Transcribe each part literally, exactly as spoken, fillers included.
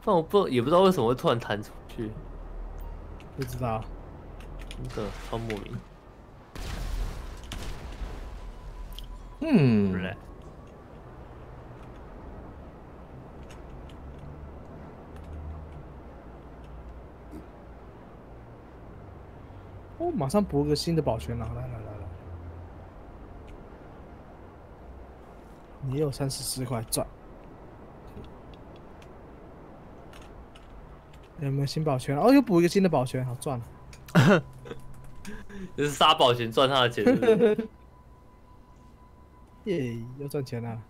但我不也不知道为什么会突然弹出去， 不知道。 真的超莫名。 嗯， 来， 哦，马上补一个新的保全了，来来来来，你也有三十四块赚。有没有新保全？哦，又补一个新的保全，好赚了。 就是杀保全赚他的钱是不是。 耶，又赚钱了。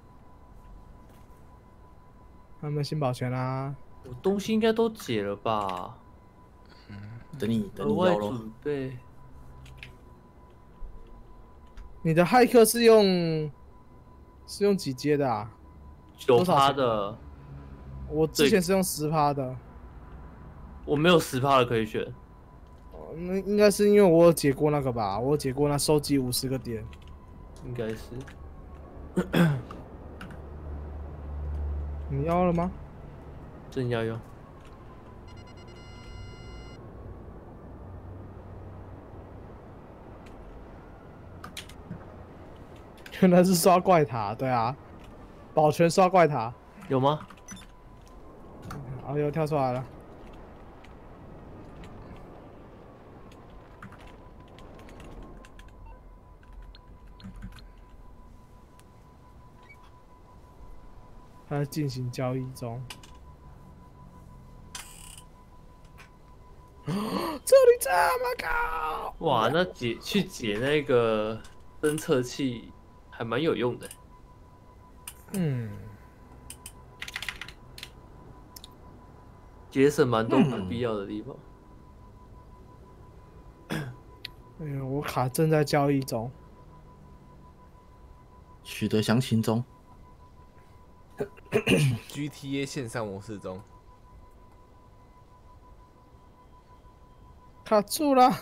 还有没有新保全啊？ 我东西应该都解了吧？ 等你等额外你要咯。 准备。 你的骇客是用是用几阶的啊？ 九多少钱趴的， 我之前是用十趴的。 我没有十趴的可以选。 哦，那应该是因为我有解过那个吧？我有解过那收集五十个点。 应该是。 你要了吗？ 正要用。 原来是刷怪塔，对啊，保全刷怪塔。 有吗？ 哦，又跳出来了。它在进行交易中。这里这么高！ 哇，那解去解那个侦测器还蛮有用的。 嗯， 节省蛮多不必要的地方。 哎呦，我卡正在交易中。 取得详情中。 G T A 线上模式中， 卡住了。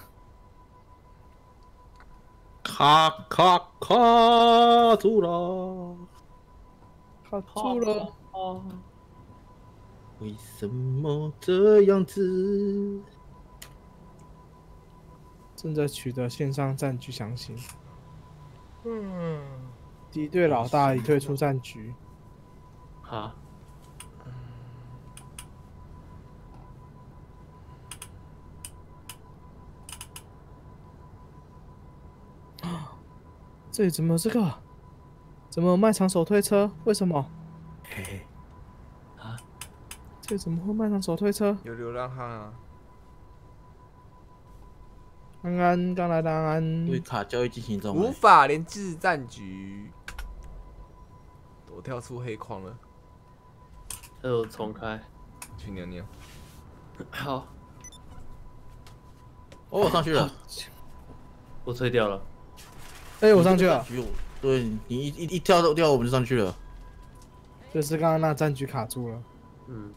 卡卡卡住了， 卡住了。 为什么这样子？ 正在取得线上战局详情。嗯，敌对老大已退出战局。 哈， 这里怎么有这个？怎么有卖场手推车？为什么？ 嘿嘿， 这里怎么会卖场手推车？ 有流浪汉啊！ 安安刚来的安安， 因为卡交易进行中。 无法连至战局，我跳出黑框了， 还有重开。 去尿尿。 好， 哦，我上去了。 我退掉了。 哎、我上去了。 对你一一一跳到掉，我们就上去了。 就是刚刚那战局卡住了。 嗯。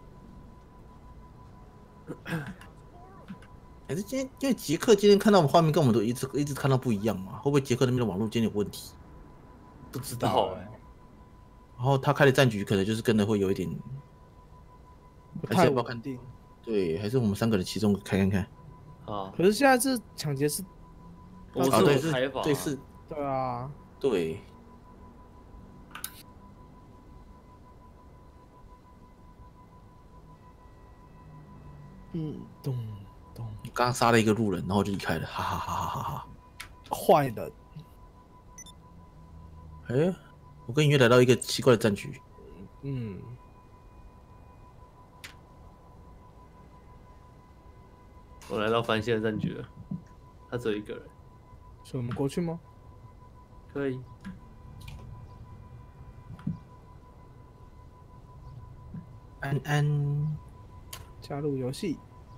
还是今天，因为杰克今天看到我们画面跟我们都一直一直看到不一样嘛？会不会杰克那边的网络间有问题？ 不知道哎、 然后他开的战局可能就是跟的会有一点， 不太还是要不要看稳定。 对，还是我们三个人其中开看看。 啊， 可是现在是抢劫是， 我是啊，对我开法、 是，对是， 对啊， 对。 嗯，咚咚， 刚刚杀了一个路人，然后就离开了，哈哈哈哈哈哈。 坏人。 哎，我跟音乐来到一个奇怪的战局。 嗯， 我来到凡线的战局了，他只有一个人， 所以我们过去吗？ 可以。 安安， 加入游戏，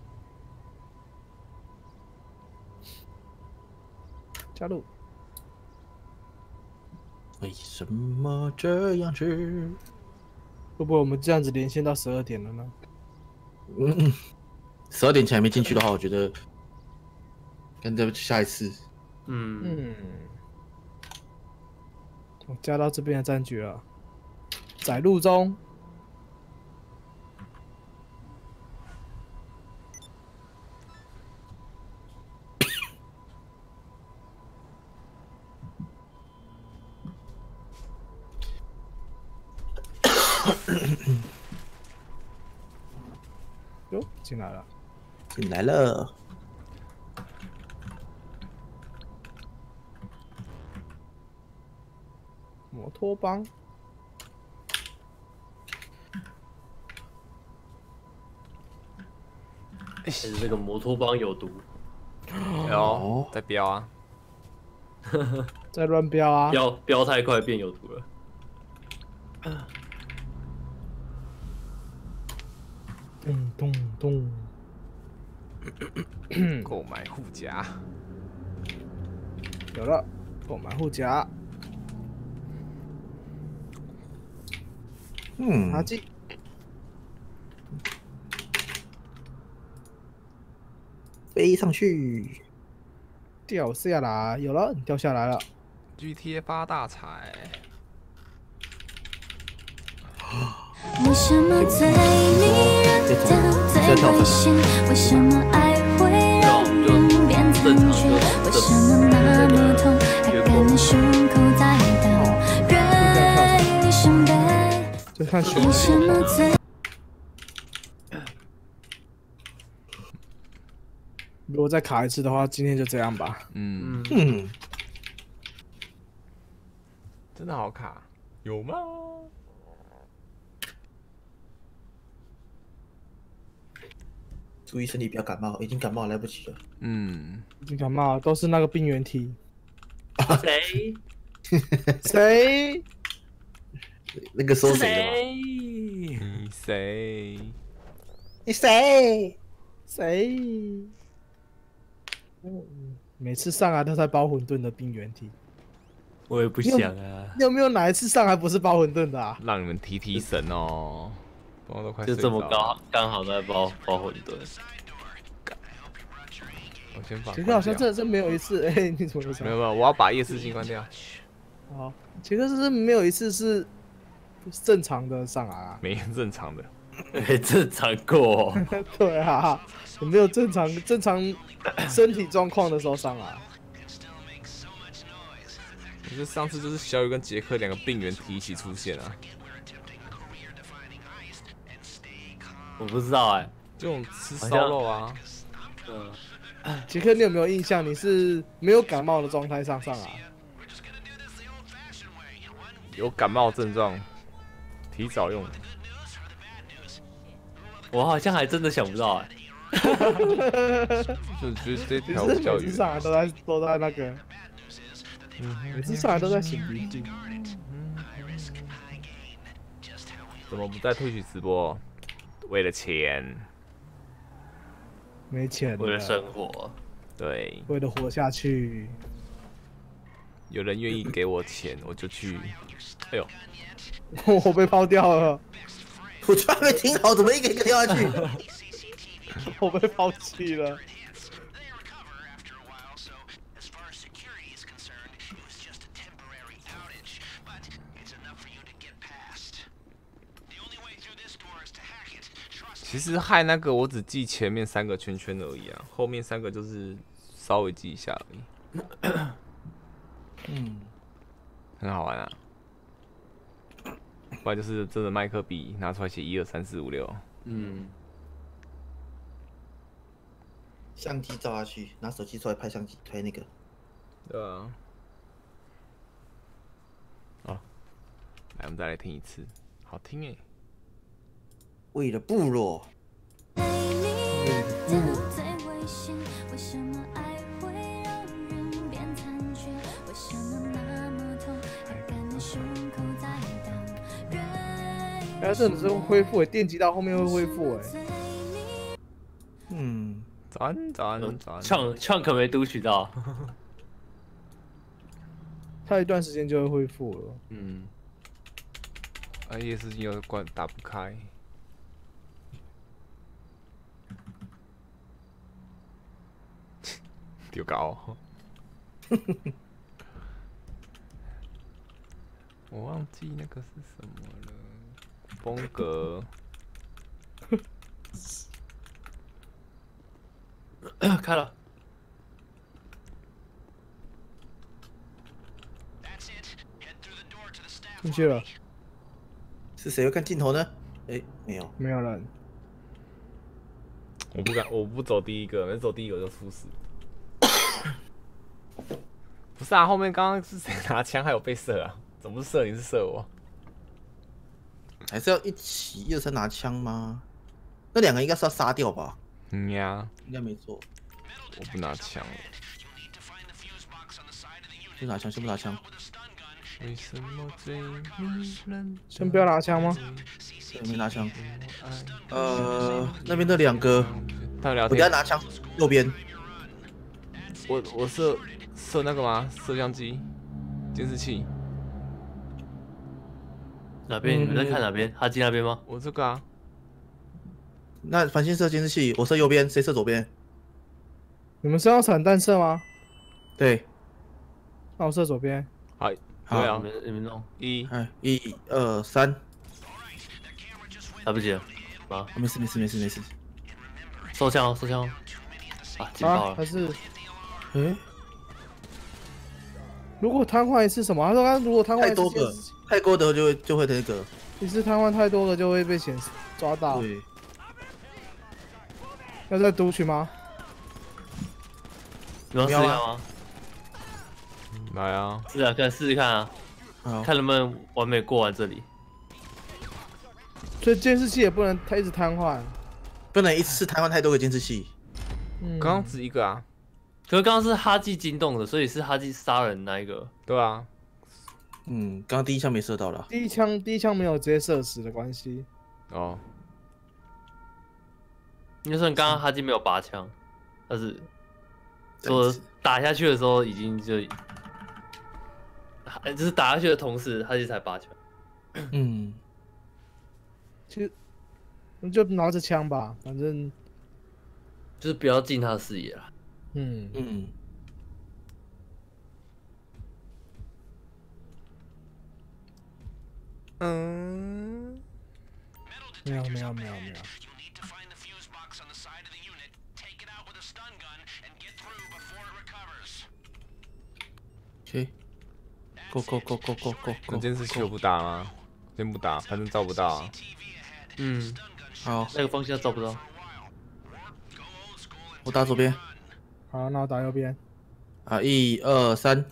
加入。 为什么这样子？ 会不会我们这样子连线到十二点了呢？ 嗯，十二点前还没进去的话，我觉得跟着下一次。 嗯嗯，我加到这边的战局了，载入中。 哟，进来了， 进来了。 摩托帮。 还是这个摩托帮有毒， 有在飙啊， 在乱飙啊！ 飙飙太快变有毒了。 咚咚咚！ 购买护甲， 有了，购买护甲， 嗯， 垃圾。 飞上去， 掉下来，有了，你掉下来了。 G T A 发大财。 为什么最迷人的最危险？为什么爱会让人变残缺？为什么那么痛，还感觉胸口在抖？人生悲， 就看选为什么最如果再卡一次的话，今天就这样吧。 嗯， 嗯， 真的好卡，有吗？ 注意身体不要感冒，已经感冒来不及了。 嗯， 已经感冒了，都是那个病原体。 谁？ 谁？ 那个说谁的吗？ 你谁？ 你谁？ 谁？每次上来都在包馄饨的病原体。 我也不想啊， 你有没有哪一次上来不是包馄饨的啊？ 让你们提提神哦，我都快就这么睡着了刚刚好在包包馄饨。 我先把。 杰克好像真的是没有一次，哎、欸，你怎么有什么？ 没有没有，我要把夜视镜关掉。 好，杰克是不是没有一次是正常的上来啊？ 没正常的， 没正常过、哦， 对啊，有没有正常正常身体状况的时候上来？ 我觉得上次就是小雨跟杰克两个病原体一起出现啊， 我不知道哎、 这种吃烧肉啊， 嗯， 杰克，你有没有印象？你是没有感冒的状态上上来？ 有感冒症状，提早用。 我好像还真的想不到哎、 就觉得这你条比较远是每次。上来都在都在那个，每次上来都在擤鼻涕。 怎么不在退取直播？为了钱， 没钱了， 为了生活， 对， 为了活下去。 有人愿意给我钱，我就去。哎呦， 我被抛掉了， 我就还没听好，怎么一个一个跳下去？ 我被抛弃了。 其实害那个我只记前面三个圈圈而已啊，后面三个就是稍微记一下而已。 嗯， 很好玩啊。不然就是真的麦克笔拿出来写一二三四五六。 嗯， 相机照下去，拿手机出来拍相机，拍那个。 对啊。好，来我们再来听一次，好听哎。 为了部落， 哎，这只是恢复，电击到后面会恢复哎。 嗯， 早安早安早安。 唱唱可没读取到， 它一段时间就会恢复了。 嗯， 啊，夜视镜又关打不开。丢高，我忘记那个是什么了。风格， 开了， 进去了， 是谁会看镜头呢？哎，没有， 没有人。 我不敢，我不走第一个，每次走第一个我就出事。不是啊，后面刚刚是谁拿枪还有被射啊？怎么不是射你是射我？ 还是要一起一二三拿枪吗？那两个应该是要杀掉吧？ 嗯呀， 应该没错。 我不拿枪了。 先拿枪，先不拿枪。 为什么最迷人？ 先不要拿枪吗？ 对，没拿枪。呃，那边的两个， 他聊我等下天。 拿枪，右边。 我我射射那个吗？摄像机、监视器。 哪边？你们在看哪边？哈基那边吗？ 我这个啊。 那繁星射监视器，我射右边，谁射左边？ 你们是要散弹射吗？ 对， 那我射左边。 好， 好对啊你，们你们弄， 一哎，一二三， 来不及了，啊， 没事没事没事没事。 收枪哦，收枪哦，啊，警报啊， 了还，是哎， 如果瘫痪一次什么？他说刚如果瘫痪一次太多个监视器， 太多的就会就会那个， 一次瘫痪太多了就会被显示抓到。 对， 要再读取吗？ 你要试试看吗？ 来啊！ 试试看，试试看啊， 好， 看能不能完美过完这里。 所以监视器也不能它一直瘫痪。 不能一次瘫痪太多个监视器。 嗯， 刚刚只一个啊， 可是刚刚是哈基惊动的，所以是哈基杀人那一个。 对啊， 嗯，刚刚第一枪没射到了。 第一枪第一枪没有直接射死的关系。 哦， 应该算刚刚哈基没有拔枪，但是说打下去的时候已经就，就是打下去的同时，哈基才拔枪。 嗯， 其实你就拿着枪吧，反正就是不要进他的视野啦。 嗯嗯， 嗯， 没有没有没有没有。 OK，Go Go Go Go Go Go 那 Go， 监视器我不打吗？先不打，反正照不到啊。 嗯， 好， 那个方向照不到。 我打左边。 好，那我打右边， 啊，一二三，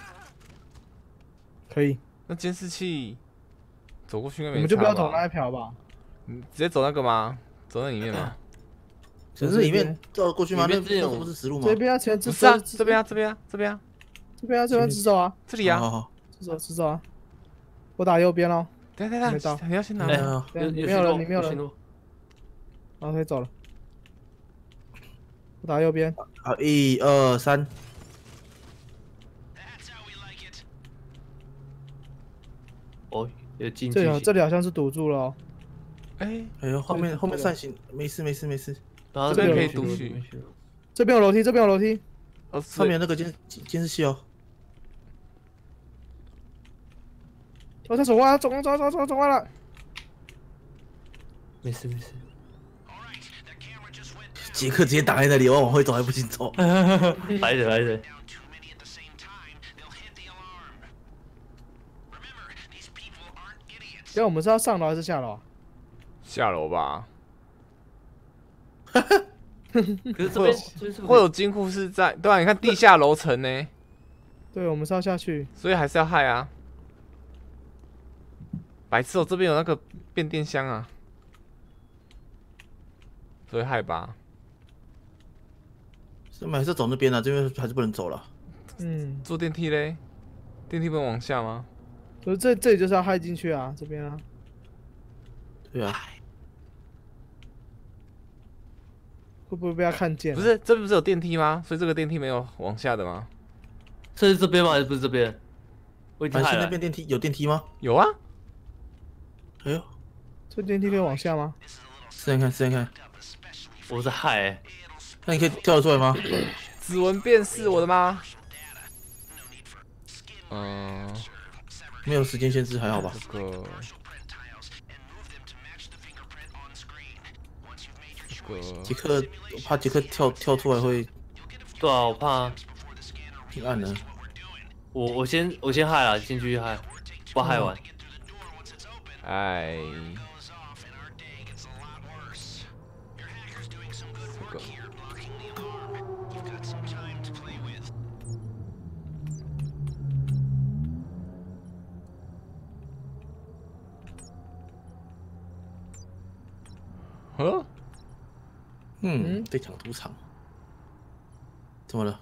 可以。 那监视器走过去应该没你们就不要差吧走那一条吧。 你直接走那个吗？走那里面吗？ 可是里面照过去吗？那里面这种那不是实路吗？ 这边啊，前直不是啊， 走这边啊，这边啊，这边啊， 这边啊，这边直走啊， 这里啊。 好好好， 直走直走啊。我打右边喽， 等一下等没到一下，你要先拿哎哎呀， 有没有人，你没有人， 行路然后可以走了。我打右边， 好，一二三， 哦，有进这里去。 好这里好像是堵住了哦。 哎， 哎呦，后面后面扇形，没事没事没事， 然后这边可以进去读取。 这边有楼梯，这边有楼梯。 哦， 上面那个监监视器哦， 哦，他走过来，走过来，走走走走过来。 没事没事。 杰克直接挡在那里，我往回走还不行走。 来着来着。 因为我们是要上楼还是下楼啊？ 下楼吧。 可是这边就是会有金库是在对啊，你看地下楼层呢， 对，我们是要下去。 所以还是要害啊。白痴哦，这边有那个变电箱啊，所以害吧。 我们还是走那边啊，这边还是不能走了。 嗯， 坐电梯嘞？电梯不能往下吗？ 可是这这里就是要害进去啊，这边啊。 对啊， 会不会被他看见、啊？ 不，是，这不是有电梯吗？所以这个电梯没有往下的吗？ 这是这边吗？还是不是这边？我已经繁星那害了。 边电梯有电梯吗？ 有啊， 哎呦， 这电梯可以往下吗？ 试试看试试看， 我是害、欸。 那你可以跳得出来吗？ 指纹辨识，我的妈！嗯、呃， 没有时间限制，还好吧？ 这个，这个， 杰克，我怕杰克跳跳出来会对啊，我怕。 挺暗的。 我我先我先害了，先继续害，不害完。 哎，这个。 呵， 嗯，对抢赌场，怎么了？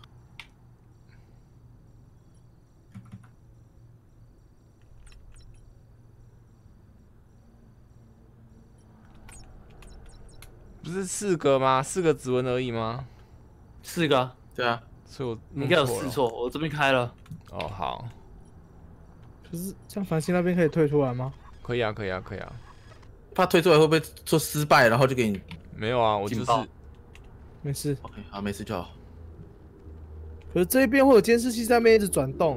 不是四个吗？四个指纹而已吗？ 四个、啊， 对啊， 所以我你应该有试错，我这边开了。 哦，好， 可是像繁星那边可以退出来吗？ 可以啊，可以啊，可以啊。 怕退出来会不会说失败，然后就给你？ 没有啊，我就是没事。 OK， 好，没事就好。 可是这边会有监视器在那边一直转动。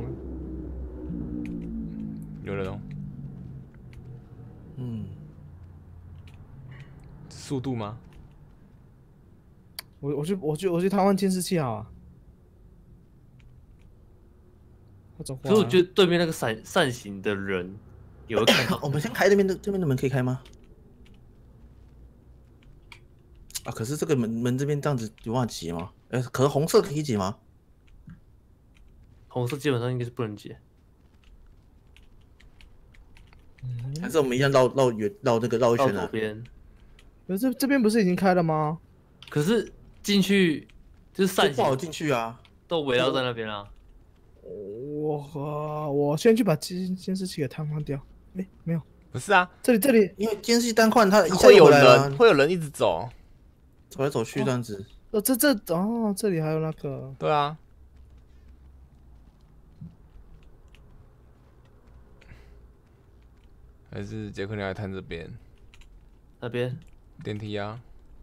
有人哦。 嗯， 速度吗？ 我我去我去我去瘫痪监视器好啊。我走过来。 可是我觉得对面那个伞扇形的人有看到。 我们先开这边的这边的门可以开吗？啊，可是这个门门这边这样子有办法解吗？哎、欸，可是红色可以解吗？ 红色基本上应该是不能解。 嗯， 还是我们一样绕绕远绕这个绕一圈啊？ 左边。 可是这这边不是已经开了吗？ 可是进去就是扇形， 不好进去啊， 都围绕在那边啊。 我呃我先去把监监视器给瘫痪掉。哎、欸，没有。 不是啊， 这里这里， 因为监视器单换，它一下会有回来了人，会有人一直走。 走来走去这样子。 哦，这这哦，这里还有那个。 对啊。还是杰克你来探这边？ 那边电梯啊。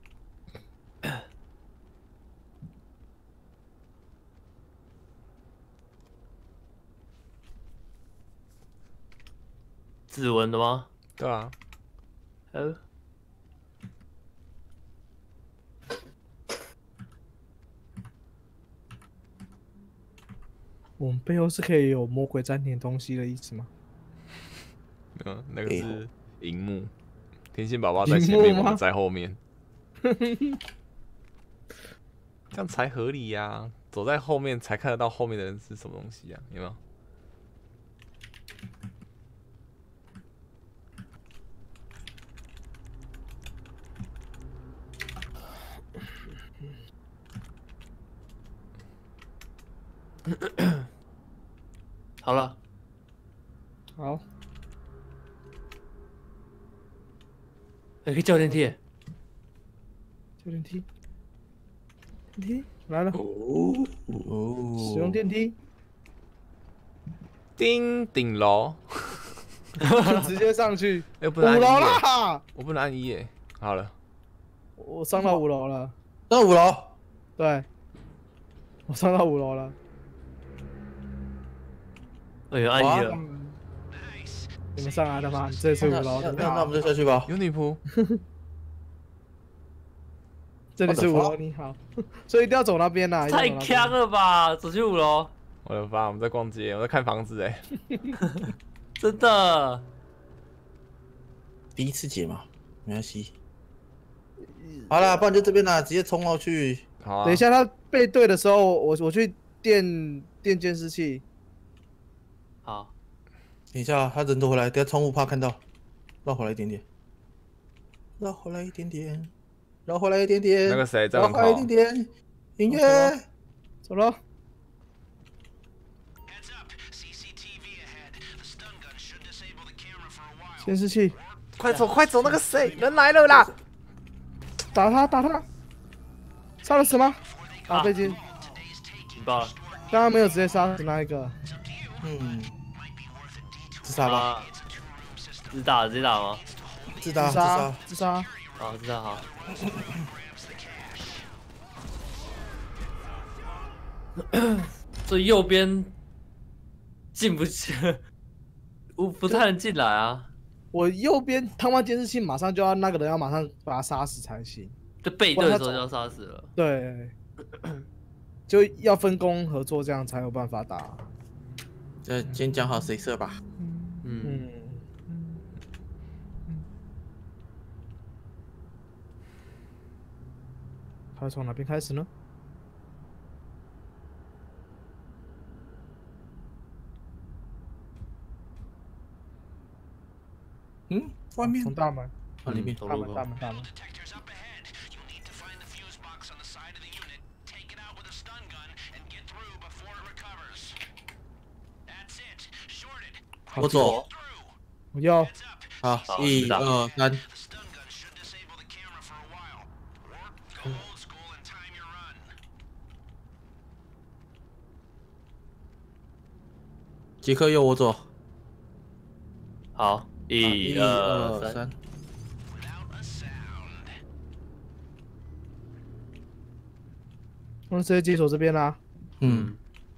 指纹的吗？ 对啊。 呃。 我们背后是可以有魔鬼粘点东西的意思吗？ 嗯，那个是荧幕，天线宝宝在前面，我们在后面，这样才合理呀、啊。走在后面才看得到后面的人是什么东西呀、啊，有没有？ 好了， 好， 可以叫电梯。 叫电梯，电梯来了。 哦哦， 使用电梯， 叮顶楼， 直接上去。 哎、欸，不五楼能按一耶， 啦！ 我不能按一耶。好了， 我上到五楼了。 到五楼。 对，我上到五楼了。 哎呦，按一了。 你们上来了吗？这是五楼。 那那我们就下去吧。 有女仆。 这里是五楼，你好。所以一定要走那边啦。 太强了吧！走去五楼。 我的妈！我们在逛街，我在看房子哎。 真的。 第一次解嘛，没关系。好啦，不然就这边啦，直接冲过去。 好啊。 等一下他背对的时候，我我去电电监视器。 好。 等一下，他人都回来，等下窗户怕看到，绕回来一点点，绕回来一点点，绕回来一点点。 那个谁在门口？ 绕回来一点点。音乐， 走了。监视器， 快走快走！那个谁，人来了啦！ 打他打他！杀了什么？啊，被击。 引爆了。 刚刚没有直接杀死那一个。 嗯。自杀吧。 自打自打吗？ 自杀自杀自杀。 好，自杀好。这右边进不去，我不太能进来啊。 我右边瘫痪监视器，马上就要那个人要马上把他杀死才行。 就背对的时候就要杀死了。 对，就要分工合作，这样才有办法打。 呃，先讲好谁射吧。 嗯。 他从哪边开始呢？ 嗯，外面从大门， 啊里面。 大门，大门，大门。 我走。 我要。 好， 好一知道二三。杰克右，我左。 好，一二三， 二三。 我们直接解锁这边啦。 嗯，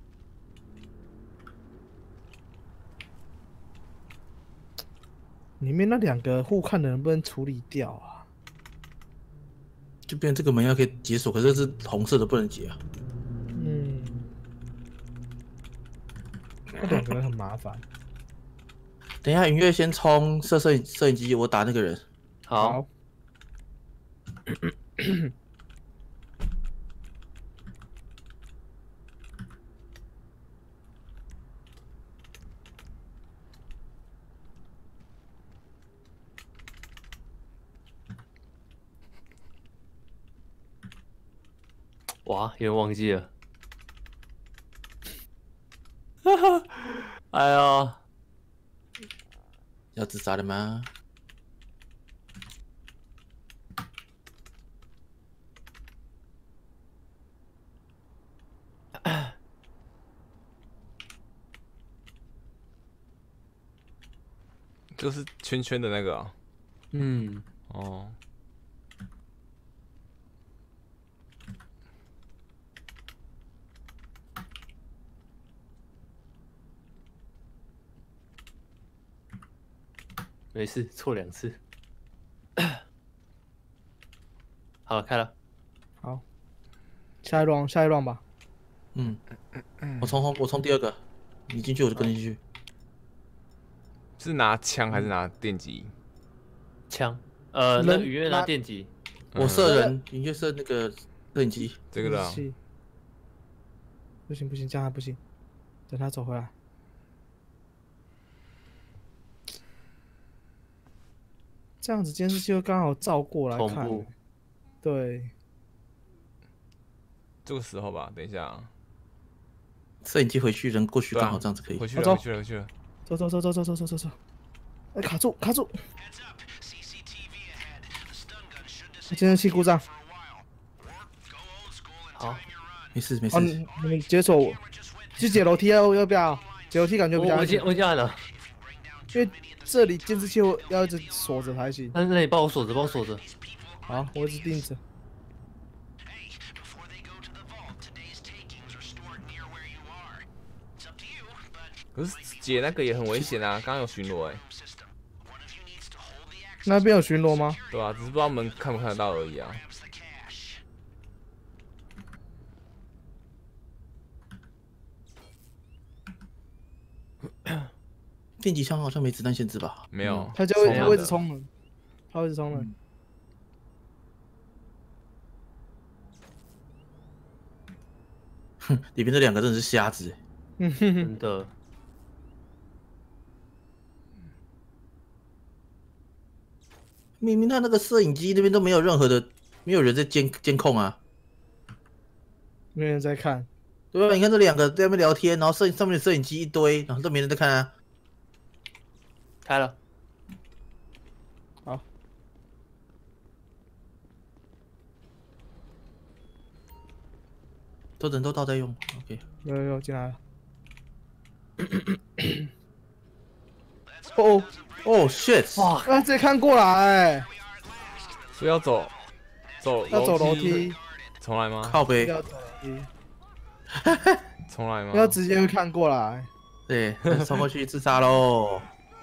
里面那两个互看的能不能处理掉啊？ 这边这个门要可以解锁，可是是红色的不能解啊。 嗯，那两个人很麻烦。 等一下，云月先冲射摄影摄影机，我打那个人。 好，哇，有点忘记了。哈哈，哎呀， 要自杀了吗？ 就是圈圈的那个啊。 嗯， 哦。 没事，错两次。好，开了。 好，下一 round， 下一 round 吧。 嗯，我冲我冲第二个，你进去我就跟进去。 是拿枪还是拿电击？ 枪，呃，那人雨月拿拿电击。 我射人，云月射那个摄影机。 这个啦。 是不行不行，这样还不行，等他走回来。这样子监视器会刚好照过来看。 同步。 对。 这个时候吧，等一下、啊。 摄影机回去，人过去刚好这样子可以。 回去了，回去了，回去了。 走走走走走走走走走。哎，卡住卡住！监视器故障。 好， 没事没事。 哦，你你们解锁，去解楼梯要要不要？解楼梯感觉比较我已经安全， 我已经按了。 因为这里监视器要一直锁着才行。 那那你帮我锁着，帮我锁着。 好，我一直盯着。 可是解那个也很危险啊，刚刚有巡逻哎、欸。 那边有巡逻吗？ 对啊，只是不知道门看不看得到而已啊。 电击枪好像没子弹限制吧？ 没有， 他就会会一直冲人，他会一直冲人。 哼，里面这两个真的是瞎子。 嗯哼哼， 真的。 明明他那个摄影机那边都没有任何的，没有人在监监控啊， 没人在看。 对吧？你看这两个在那边聊天，然后摄上面的摄影机一堆，然后都没人在看啊。 开了。 好。 都人都倒在用 ，OK。 有有有进来了。哦哦 ，shit！ 哇， 他直接看过来， 所以要走，走要走楼梯， 重来吗？ 靠背， 要走楼梯， 重来吗？ 要直接会看过来。 对，冲过去自杀喽！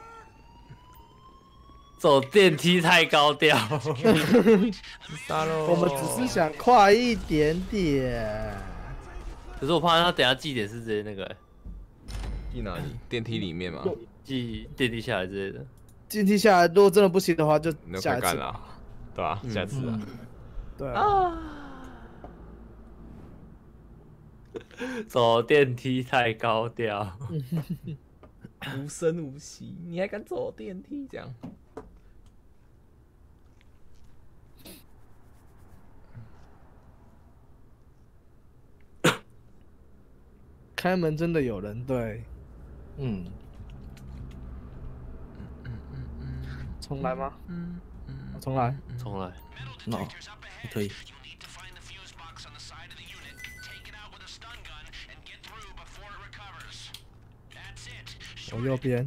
走电梯太高调。 自杀喽！ 我们只是想快一点点。 可是我怕他等下记点是直接那个、欸， 进哪里？电梯里面吗？ 记电梯下来之类的。 电梯下来，如果真的不行的话，就那下一次快干了、啊，对吧、啊？下次啊。 对啊。 走电梯太高调。 无声无息，你还敢走电梯？这样。 开门真的有人，对， 嗯， 重来吗？ 嗯嗯， 重来。 重来。 那、no, 可以。 我右边。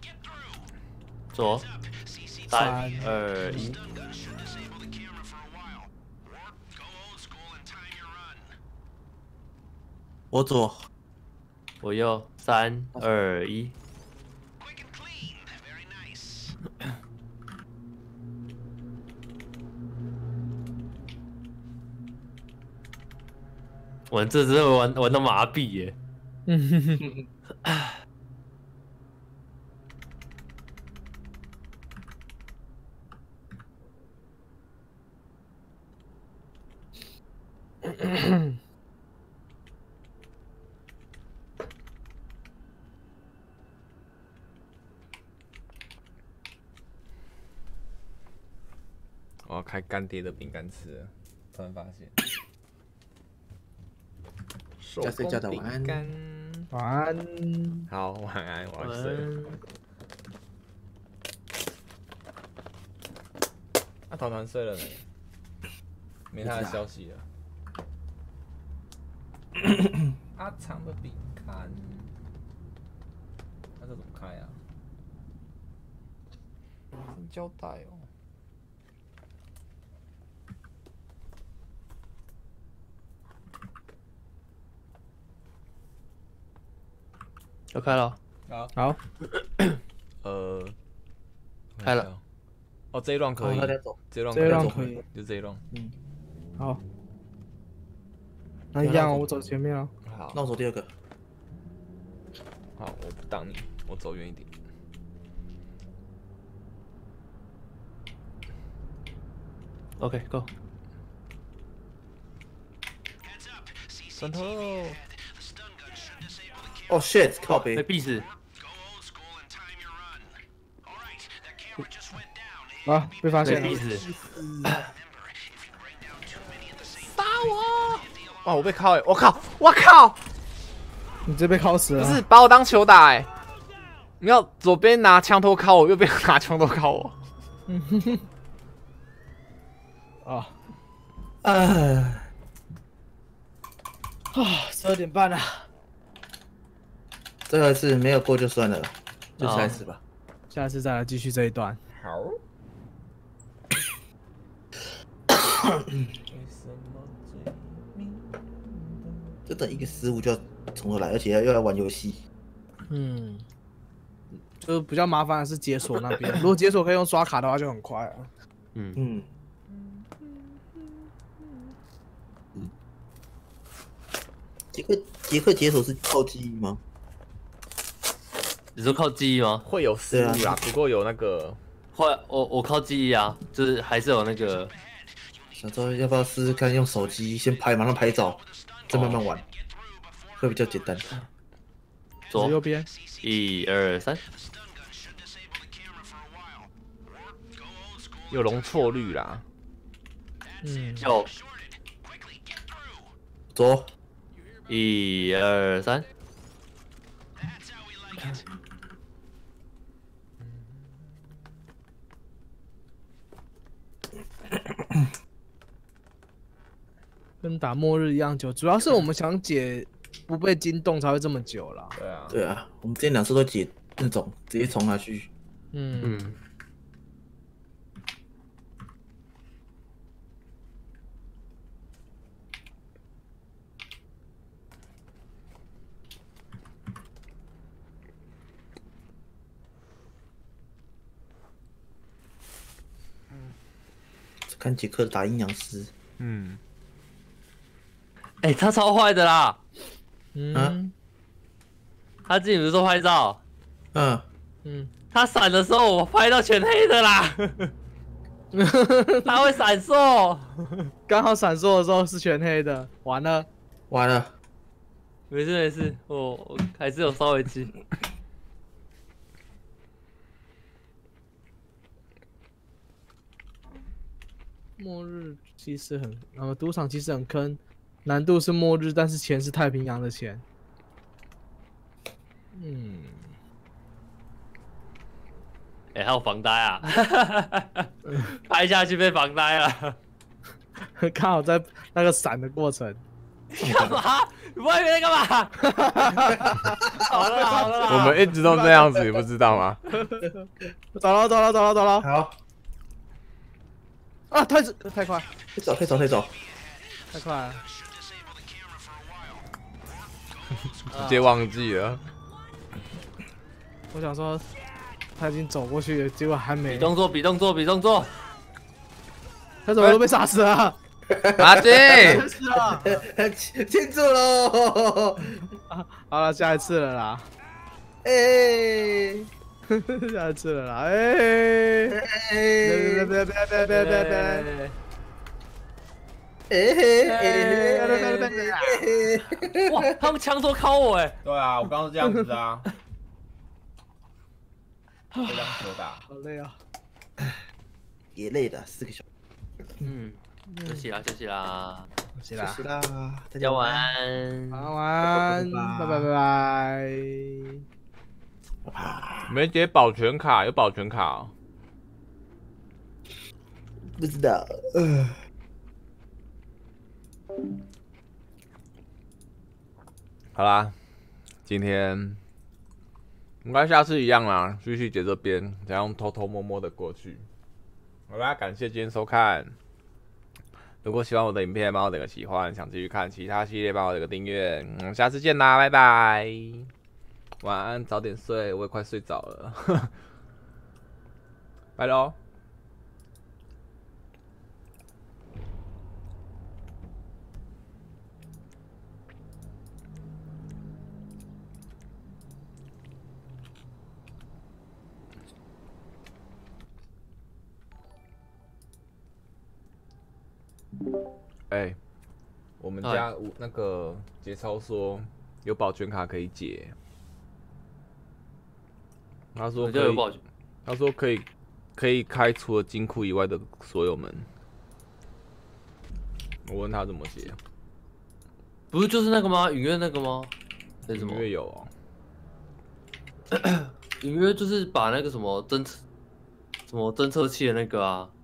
左。三二一。 我左。 我右。三二一。玩这真的玩玩到麻痹耶！ 嗯哼哼。 我要开干爹的饼干吃了，突然发现。 加睡觉的晚安。 晚安。 好，晚安，我要睡了。那团团睡了没？没他的消息了。阿长的饼干，那这怎么开啊？胶带哦。 要开了。 好。 好。 呃， 开了。 哦，这一段可以。这一段这一段可以， 就这一段。 嗯。 好。那一样，我走前面啊。 好。 那我走第二个。 好，我不挡你，我走远一点。 OK，Go。 转头。 哦 shit， 靠北。 被逼死。 啊，被发现了。 被逼死。 杀我！哇，我被铐哎！我靠！我靠！ 你这被铐死了。 不是把我当球打哎！你要左边拿枪托铐我，右边拿枪托铐我。 嗯哼哼。啊。 哎。 啊，十二点半了。 这个是没有过就算了，就下一次吧。 下次再来继续这一段。 好。 就等一个失误就要从头来，而且又要玩游戏。 嗯。就是比较麻烦的是解锁那边，如果解锁可以用刷卡的话就很快啊。 嗯嗯。杰克杰克解锁是靠记忆吗？ 你说靠记忆吗？ 会有失误啦，不过有那个。 会，我我靠记忆啊，就是还是有那个。 想说要不要试试看用手机先拍，马上拍照，再慢慢玩，会比较简单。 左右边， 一二三。 有容错率啦。 嗯。 右。 左。 一二三。 跟打末日一样久，主要是我们想解不被惊动才会这么久啦。 对啊。 对啊，我们之前两次都解那种直接冲下去。 嗯嗯。 看杰克打阴阳师。 嗯。 哎、欸，他超坏的啦！ 嗯。啊、 他自己不是说拍照？ 嗯嗯。 他闪的时候，我拍到全黑的啦。他会闪烁， 刚好闪烁的时候是全黑的，完了， 完了。 没事没事，我我还是有稍微记。 末日其实很，呃，赌场其实很坑，难度是末日，但是钱是太平洋的钱。嗯， 哎、欸，还有防呆啊！拍下去被防呆了。 刚好在那个闪的过程。 你干嘛？你外面在干嘛？好了好了， 我们一直都这样子，你不知道吗？ 走了走了走了走了。 好， 啊，太太快， 退走退走退走。 太快了。 直接忘记了。 我想说，他已经走过去了，结果还没。 比动作，比动作，比动作。 他怎么都被杀死了？ 阿金， 是啊， 庆祝喽！ 好了，下一次了啦。 哎， 下一次了啦。哎，别别别别别别别别！ 哎， 哇，他们枪托敲我哎！ 对啊，我刚刚是这样子的啊。非常球打。 好累啊。 也累了四个小时。 嗯，休息啦，休息啦， 休息啦， 是啦，大大家晚安。 晚安，拜拜拜拜。 没解保全卡，有保全卡哦。 不知道，呃。 好啦，今天应该下次一样啦，继续姐这边，这样偷偷摸摸的过去。好啦，感谢今天收看。如果喜欢我的影片，帮我点个喜欢；想继续看其他系列，帮我点个订阅。嗯，下次见啦，拜拜。晚安，早点睡，我也快睡着了。拜喽。哎、欸，我们家那个节操说有保全卡可以解，他说可以，他说可以可以开除了金库以外的所有门。我问他怎么解， 不是就是那个吗？隐约那个吗？还是什么？ 隐约有哦。 隐约就是把那个什么侦测什么侦测器的那个啊。